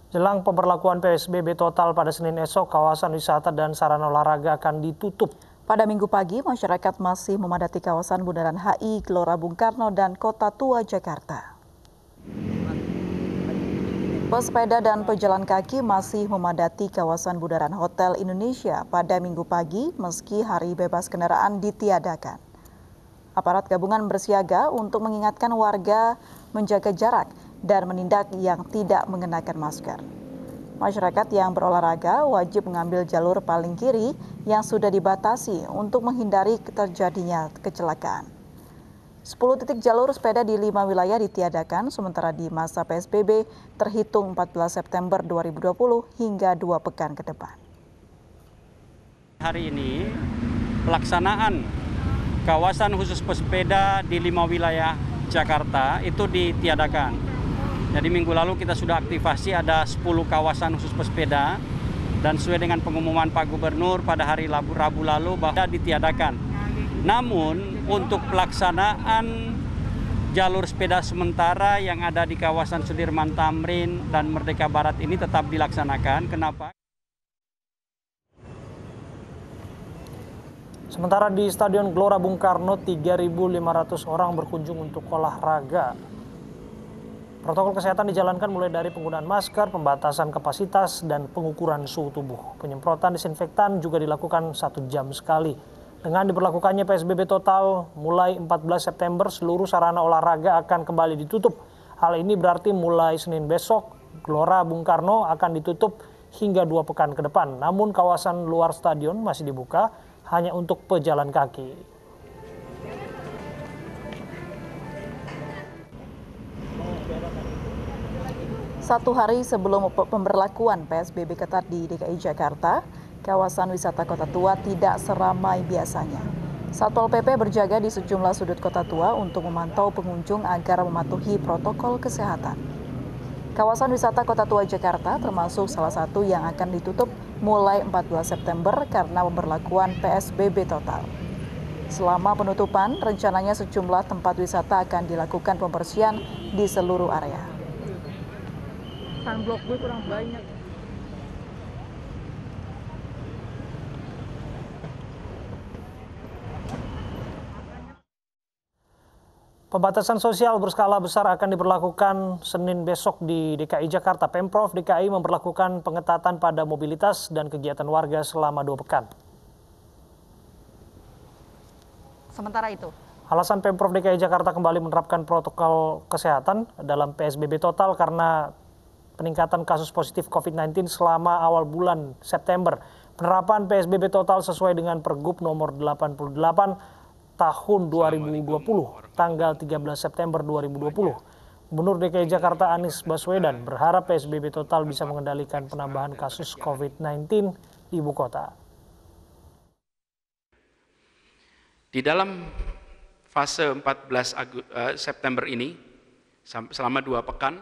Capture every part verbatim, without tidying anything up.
Jelang pemberlakuan P S B B total pada Senin esok, kawasan wisata dan sarana olahraga akan ditutup. Pada Minggu pagi, masyarakat masih memadati kawasan Bundaran H I, Gelora Bung Karno, dan Kota Tua Jakarta. Pesepeda dan pejalan kaki masih memadati kawasan Bundaran Hotel Indonesia pada Minggu pagi meski hari bebas kendaraan ditiadakan. Aparat gabungan bersiaga untuk mengingatkan warga menjaga jarak dan menindak yang tidak mengenakan masker. Masyarakat yang berolahraga wajib mengambil jalur paling kiri yang sudah dibatasi untuk menghindari terjadinya kecelakaan. sepuluh titik jalur sepeda di lima wilayah ditiadakan, sementara di masa P S B B terhitung empat belas September dua ribu dua puluh hingga dua pekan ke depan. Hari ini pelaksanaan kawasan khusus pesepeda di lima wilayah Jakarta itu ditiadakan. Jadi minggu lalu kita sudah aktivasi ada sepuluh kawasan khusus pesepeda dan sesuai dengan pengumuman Pak Gubernur pada hari Rabu, Rabu lalu bahwa ditiadakan. Namun untuk pelaksanaan jalur sepeda sementara yang ada di kawasan Sudirman Tamrin dan Merdeka Barat ini tetap dilaksanakan. Kenapa? Sementara di Stadion Gelora Bung Karno, tiga ribu lima ratus orang berkunjung untuk olahraga. Protokol kesehatan dijalankan mulai dari penggunaan masker, pembatasan kapasitas, dan pengukuran suhu tubuh. Penyemprotan disinfektan juga dilakukan satu jam sekali. Dengan diberlakukannya P S B B total mulai empat belas September, seluruh sarana olahraga akan kembali ditutup. Hal ini berarti mulai Senin besok, Gelora Bung Karno akan ditutup hingga dua pekan ke depan. Namun kawasan luar stadion masih dibuka hanya untuk pejalan kaki. Satu hari sebelum pemberlakuan P S B B ketat di D K I Jakarta, kawasan wisata Kota Tua tidak seramai biasanya. Satpol P P berjaga di sejumlah sudut Kota Tua untuk memantau pengunjung agar mematuhi protokol kesehatan. Kawasan wisata Kota Tua Jakarta termasuk salah satu yang akan ditutup mulai empat belas September karena pemberlakuan P S B B total. Selama penutupan, rencananya sejumlah tempat wisata akan dilakukan pembersihan di seluruh area. Sunblock gue kurang banyak. Pembatasan sosial berskala besar akan diberlakukan Senin besok di D K I Jakarta. Pemprov D K I memberlakukan pengetatan pada mobilitas dan kegiatan warga selama dua pekan. Sementara itu, alasan Pemprov D K I Jakarta kembali menerapkan protokol kesehatan dalam P S B B total karena peningkatan kasus positif COVID sembilan belas selama awal bulan September. Penerapan P S B B total sesuai dengan Pergub nomor delapan puluh delapan tahun dua ribu dua puluh, tanggal tiga belas September dua ribu dua puluh. Gubernur D K I Jakarta Anies Baswedan berharap P S B B total bisa mengendalikan penambahan kasus COVID sembilan belas di ibu kota. Di dalam fase empat belas September ini, selama dua pekan,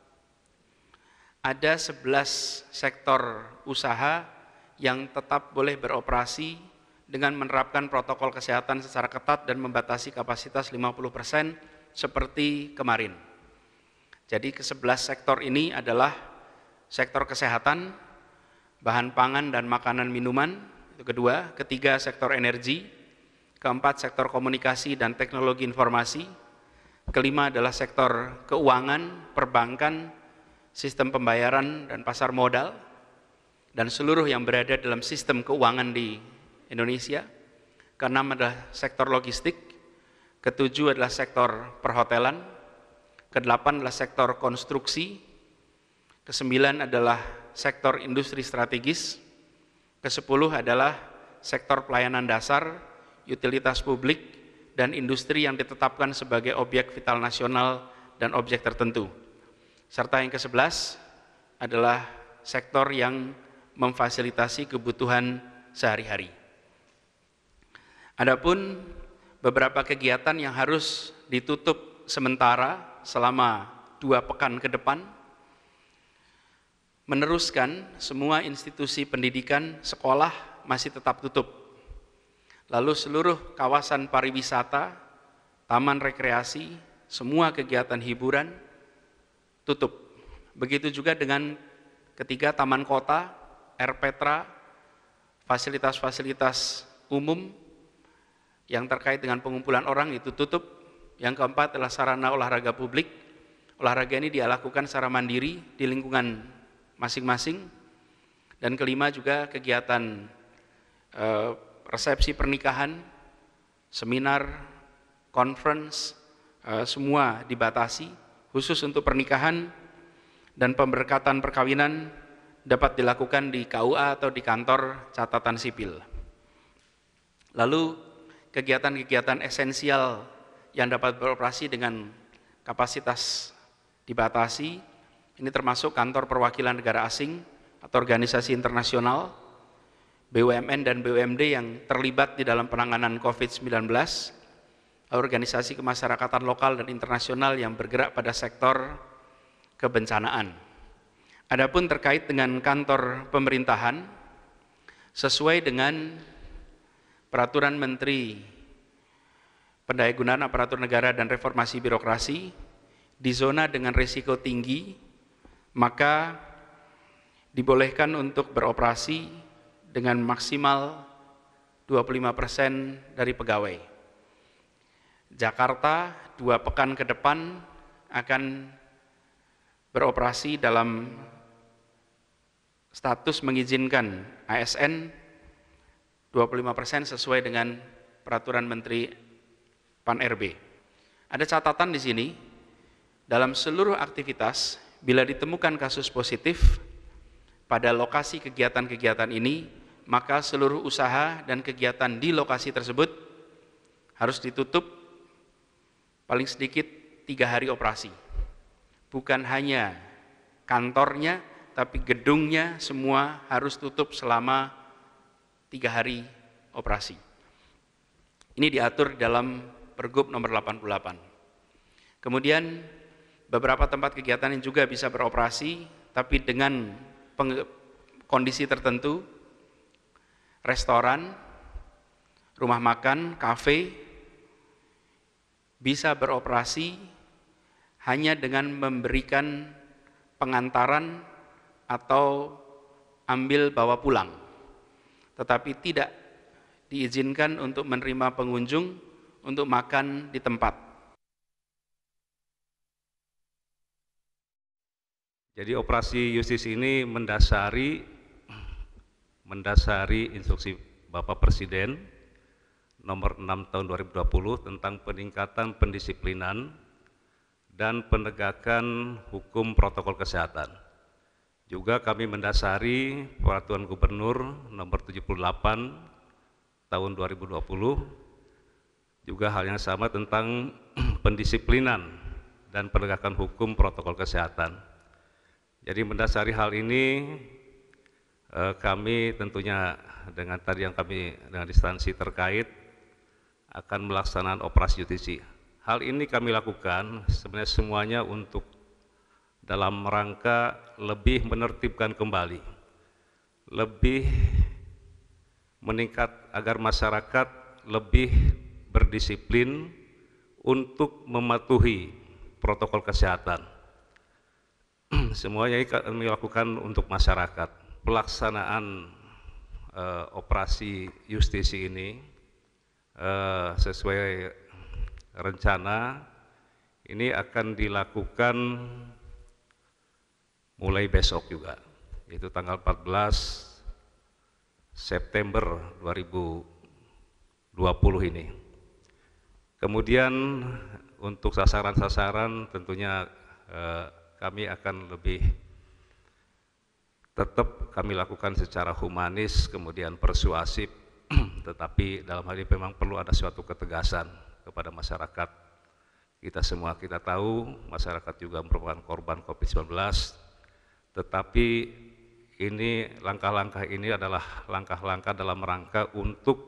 ada sebelas sektor usaha yang tetap boleh beroperasi dengan menerapkan protokol kesehatan secara ketat dan membatasi kapasitas lima puluh persen seperti kemarin. Jadi ke sebelas sektor ini adalah sektor kesehatan, bahan pangan dan makanan minuman, itu kedua, ketiga sektor energi, keempat sektor komunikasi dan teknologi informasi, kelima adalah sektor keuangan, perbankan, sistem pembayaran dan pasar modal, dan seluruh yang berada dalam sistem keuangan di Indonesia. Keenam adalah sektor logistik, ketujuh adalah sektor perhotelan, kedelapan adalah sektor konstruksi, kesembilan adalah sektor industri strategis, kesepuluh adalah sektor pelayanan dasar, utilitas publik, dan industri yang ditetapkan sebagai objek vital nasional dan objek tertentu. Serta yang ke sebelas adalah sektor yang memfasilitasi kebutuhan sehari-hari. Adapun beberapa kegiatan yang harus ditutup sementara selama dua pekan ke depan, meneruskan semua institusi pendidikan, sekolah masih tetap tutup. Lalu seluruh kawasan pariwisata, taman rekreasi, semua kegiatan hiburan tutup. Begitu juga dengan Ketiga, taman kota, air petra, fasilitas-fasilitas umum yang terkait dengan pengumpulan orang itu tutup. Yang keempat adalah sarana olahraga publik. Olahraga ini dilakukan secara mandiri di lingkungan masing-masing. Dan kelima juga kegiatan eh, resepsi pernikahan, seminar, conference, eh, semua dibatasi. Khusus untuk pernikahan dan pemberkatan perkawinan dapat dilakukan di K U A atau di kantor catatan sipil. Lalu kegiatan-kegiatan esensial yang dapat beroperasi dengan kapasitas dibatasi, ini termasuk kantor perwakilan negara asing atau organisasi internasional, B U M N dan B U M D yang terlibat di dalam penanganan COVID sembilan belas, organisasi kemasyarakatan lokal dan internasional yang bergerak pada sektor kebencanaan. Adapun terkait dengan kantor pemerintahan, sesuai dengan Peraturan Menteri Pendayagunaan Aparatur Negara dan Reformasi Birokrasi, di zona dengan risiko tinggi, maka dibolehkan untuk beroperasi dengan maksimal dua puluh lima persen dari pegawai. Jakarta dua pekan ke depan akan beroperasi dalam status mengizinkan A S N dua puluh lima persen sesuai dengan Peraturan Menteri Pan R B. Ada catatan di sini, dalam seluruh aktivitas, bila ditemukan kasus positif pada lokasi kegiatan-kegiatan ini, maka seluruh usaha dan kegiatan di lokasi tersebut harus ditutup paling sedikit tiga hari operasi. Bukan hanya kantornya, tapi gedungnya semua harus tutup selama tiga hari operasi. Ini diatur dalam Pergub nomor delapan puluh delapan. Kemudian beberapa tempat kegiatan yang juga bisa beroperasi, tapi dengan kondisi tertentu, restoran, rumah makan, kafe, bisa beroperasi hanya dengan memberikan pengantaran atau ambil bawa pulang, tetapi tidak diizinkan untuk menerima pengunjung untuk makan di tempat. Jadi operasi justisi ini mendasari mendasari instruksi Bapak Presiden nomor enam tahun dua ribu dua puluh tentang peningkatan pendisiplinan dan penegakan hukum protokol kesehatan. Juga kami mendasari Peraturan Gubernur nomor tujuh puluh delapan tahun dua ribu dua puluh, juga hal yang sama tentang pendisiplinan dan penegakan hukum protokol kesehatan. Jadi mendasari hal ini, eh, kami tentunya dengan tadi yang kami dengan instansi terkait akan melaksanakan operasi justisi. Hal ini kami lakukan sebenarnya semuanya untuk dalam rangka lebih menertibkan kembali, lebih meningkat agar masyarakat lebih berdisiplin untuk mematuhi protokol kesehatan. Semuanya kami lakukan untuk masyarakat. Pelaksanaan eh, operasi justisi ini eh, sesuai rencana ini akan dilakukan mulai besok juga, yaitu tanggal empat belas September dua ribu dua puluh ini. Kemudian untuk sasaran-sasaran tentunya eh, kami akan lebih tetap kami lakukan secara humanis, kemudian persuasif, tetapi dalam hal ini memang perlu ada suatu ketegasan kepada masyarakat. Kita semua kita tahu masyarakat juga merupakan korban COVID sembilan belas, tetapi ini langkah-langkah ini adalah langkah-langkah dalam rangka untuk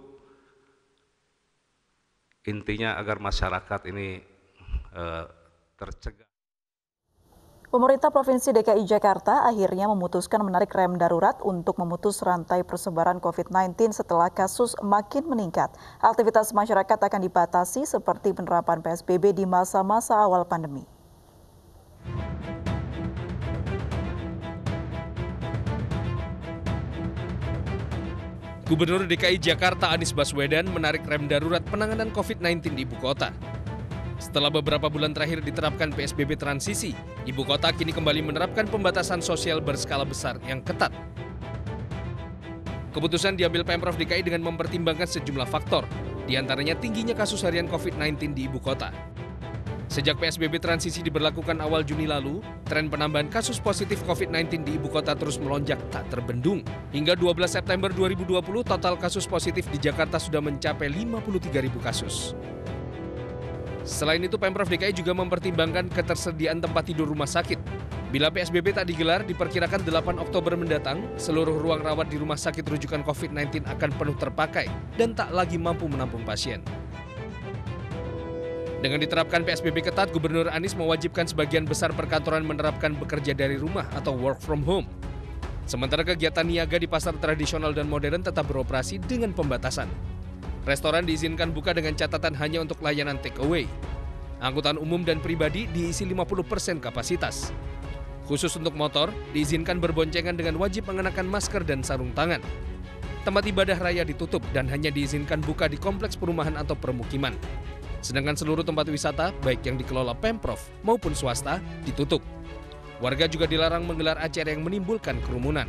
intinya agar masyarakat ini eh, tercegah. Pemerintah Provinsi D K I Jakarta akhirnya memutuskan menarik rem darurat untuk memutus rantai persebaran COVID sembilan belas setelah kasus makin meningkat. Aktivitas masyarakat akan dibatasi seperti penerapan P S B B di masa-masa awal pandemi. Gubernur D K I Jakarta Anies Baswedan menarik rem darurat penanganan covid sembilan belas di ibu kota. Setelah beberapa bulan terakhir diterapkan P S B B transisi, ibu kota kini kembali menerapkan pembatasan sosial berskala besar yang ketat. Keputusan diambil Pemprov D K I dengan mempertimbangkan sejumlah faktor, di antaranya tingginya kasus harian covid sembilan belas di ibu kota. Sejak P S B B transisi diberlakukan awal Juni lalu, tren penambahan kasus positif covid sembilan belas di ibu kota terus melonjak tak terbendung. Hingga dua belas September dua ribu dua puluh, total kasus positif di Jakarta sudah mencapai lima puluh tiga ribu kasus. Selain itu, Pemprov D K I juga mempertimbangkan ketersediaan tempat tidur rumah sakit. Bila P S B B tak digelar, diperkirakan delapan Oktober mendatang, seluruh ruang rawat di rumah sakit rujukan covid sembilan belas akan penuh terpakai dan tak lagi mampu menampung pasien. Dengan diterapkan P S B B ketat, Gubernur Anies mewajibkan sebagian besar perkantoran menerapkan bekerja dari rumah atau work from home. Sementara kegiatan niaga di pasar tradisional dan modern tetap beroperasi dengan pembatasan. Restoran diizinkan buka dengan catatan hanya untuk layanan take away. Angkutan umum dan pribadi diisi lima puluh persen kapasitas. Khusus untuk motor, diizinkan berboncengan dengan wajib mengenakan masker dan sarung tangan. Tempat ibadah raya ditutup dan hanya diizinkan buka di kompleks perumahan atau permukiman. Sedangkan seluruh tempat wisata, baik yang dikelola Pemprov maupun swasta, ditutup. Warga juga dilarang menggelar acara yang menimbulkan kerumunan.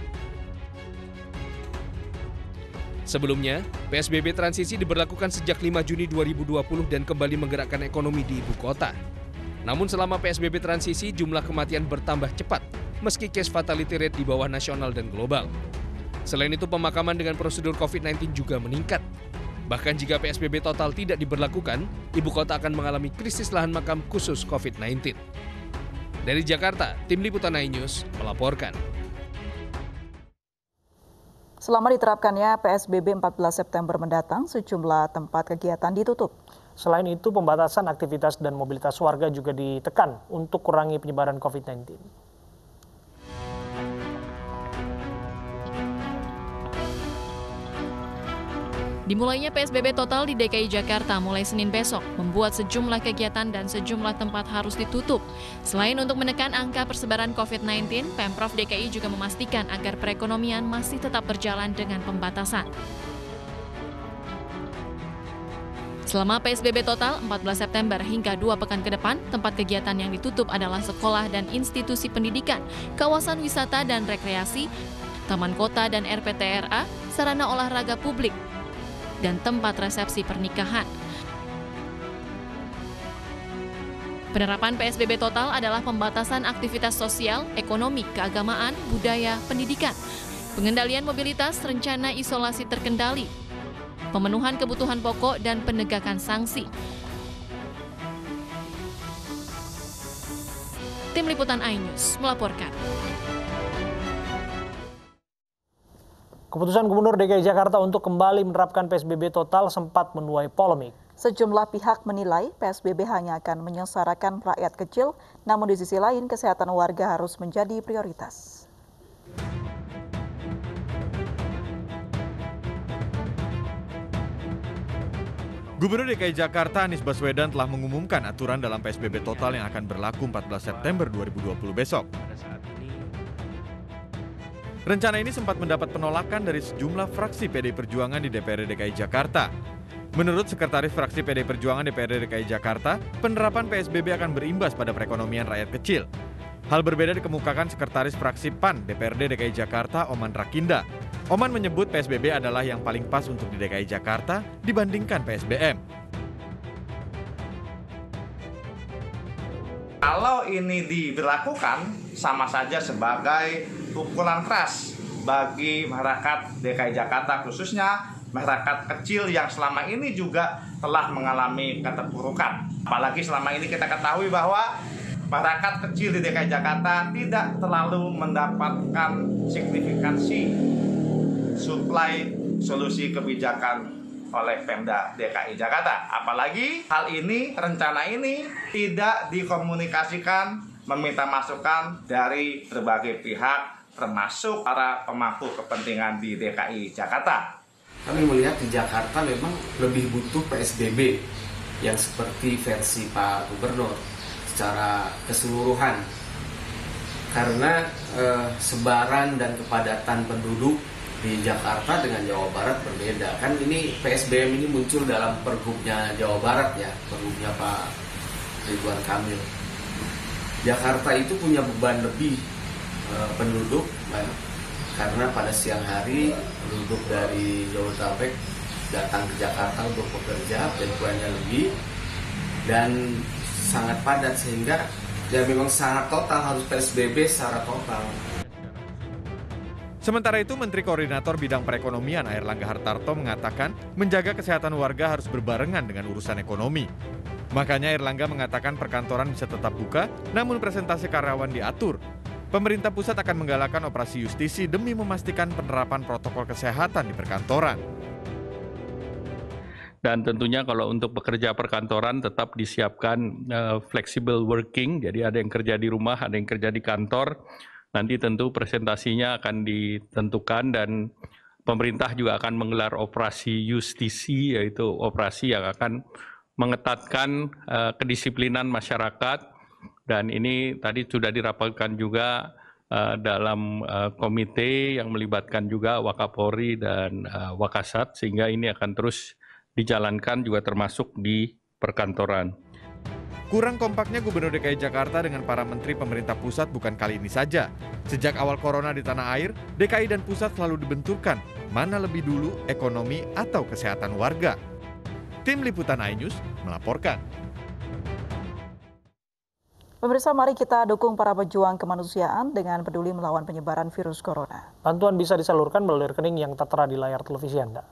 Sebelumnya, P S B B transisi diberlakukan sejak lima Juni dua ribu dua puluh dan kembali menggerakkan ekonomi di ibu kota. Namun selama P S B B transisi, jumlah kematian bertambah cepat, meski case fatality rate di bawah nasional dan global. Selain itu, pemakaman dengan prosedur covid sembilan belas juga meningkat. Bahkan jika P S B B total tidak diberlakukan, ibu kota akan mengalami krisis lahan makam khusus covid sembilan belas. Dari Jakarta, Tim Liputan iNews melaporkan. Selama diterapkannya P S B B empat belas September mendatang, sejumlah tempat kegiatan ditutup. Selain itu, pembatasan aktivitas dan mobilitas warga juga ditekan untuk kurangi penyebaran covid sembilan belas. Dimulainya P S B B total di D K I Jakarta mulai Senin besok membuat sejumlah kegiatan dan sejumlah tempat harus ditutup. Selain untuk menekan angka persebaran covid sembilan belas, Pemprov D K I juga memastikan agar perekonomian masih tetap berjalan dengan pembatasan. Selama P S B B total empat belas September hingga dua pekan ke depan, tempat kegiatan yang ditutup adalah sekolah dan institusi pendidikan, kawasan wisata dan rekreasi, taman kota dan R P T R A, sarana olahraga publik, dan tempat resepsi pernikahan. Penerapan P S B B total adalah pembatasan aktivitas sosial, ekonomi, keagamaan, budaya, pendidikan, pengendalian mobilitas, rencana isolasi terkendali, pemenuhan kebutuhan pokok, dan penegakan sanksi. Tim Liputan iNews melaporkan. Keputusan Gubernur D K I Jakarta untuk kembali menerapkan P S B B total sempat menuai polemik. Sejumlah pihak menilai P S B B hanya akan menyengsarakan rakyat kecil, namun di sisi lain kesehatan warga harus menjadi prioritas. Gubernur D K I Jakarta Anies Baswedan telah mengumumkan aturan dalam P S B B total yang akan berlaku empat belas September dua ribu dua puluh besok. Rencana ini sempat mendapat penolakan dari sejumlah fraksi P D I Perjuangan di D P R D D K I Jakarta. Menurut Sekretaris Fraksi P D I Perjuangan D P R D D K I Jakarta, penerapan P S B B akan berimbas pada perekonomian rakyat kecil. Hal berbeda dikemukakan Sekretaris Fraksi P A N D P R D D K I Jakarta, Oman Rakinda. Oman menyebut P S B B adalah yang paling pas untuk di D K I Jakarta dibandingkan P S B M. Kalau ini diberlakukan, sama saja sebagai pukulan keras bagi masyarakat D K I Jakarta, khususnya masyarakat kecil yang selama ini juga telah mengalami keterpurukan. Apalagi selama ini kita ketahui bahwa masyarakat kecil di D K I Jakarta tidak terlalu mendapatkan signifikansi suplai solusi kebijakan oleh Pemda D K I Jakarta. Apalagi hal ini, rencana ini tidak dikomunikasikan, meminta masukan dari berbagai pihak, termasuk para pemangku kepentingan di D K I Jakarta. Kami melihat di Jakarta memang lebih butuh P S B B yang seperti versi Pak Gubernur secara keseluruhan. Karena eh, sebaran dan kepadatan penduduk di di Jakarta dengan Jawa Barat berbeda. Kan ini P S B M ini muncul dalam pergubnya Jawa Barat ya, pergubnya Pak Ridwan Kamil. Jakarta itu punya beban lebih e, penduduk, Pak, karena pada siang hari penduduk dari Jabodetabek datang ke Jakarta untuk bekerja, jadwalnya lebih dan sangat padat sehingga ya memang secara total harus P S B B secara total. Sementara itu, Menteri Koordinator Bidang Perekonomian Airlangga Hartarto mengatakan menjaga kesehatan warga harus berbarengan dengan urusan ekonomi. Makanya Airlangga mengatakan perkantoran bisa tetap buka, namun presentasi karyawan diatur. Pemerintah pusat akan menggalakkan operasi justisi demi memastikan penerapan protokol kesehatan di perkantoran. Dan tentunya kalau untuk pekerja perkantoran tetap disiapkan uh, flexible working, jadi ada yang kerja di rumah, ada yang kerja di kantor. Nanti tentu presentasinya akan ditentukan dan pemerintah juga akan menggelar operasi justisi, yaitu operasi yang akan mengetatkan uh, kedisiplinan masyarakat. Dan ini tadi sudah dirapatkan juga uh, dalam uh, komite yang melibatkan juga Wakapolri dan uh, Wakasat, sehingga ini akan terus dijalankan juga termasuk di perkantoran. Kurang kompaknya Gubernur D K I Jakarta dengan para menteri pemerintah pusat bukan kali ini saja. Sejak awal corona di tanah air, D K I dan pusat selalu dibenturkan, mana lebih dulu ekonomi atau kesehatan warga. Tim Liputan iNews melaporkan. Pemirsa, mari kita dukung para pejuang kemanusiaan dengan peduli melawan penyebaran virus corona. Bantuan bisa disalurkan melalui rekening yang tertera di layar televisi Anda.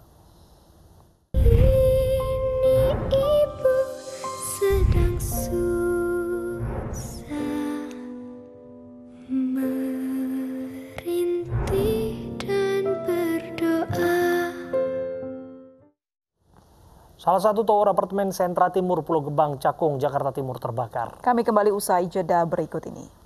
Salah satu tower apartemen Sentra Timur Pulau Gebang, Cakung, Jakarta Timur terbakar. Kami kembali usai jeda berikut ini.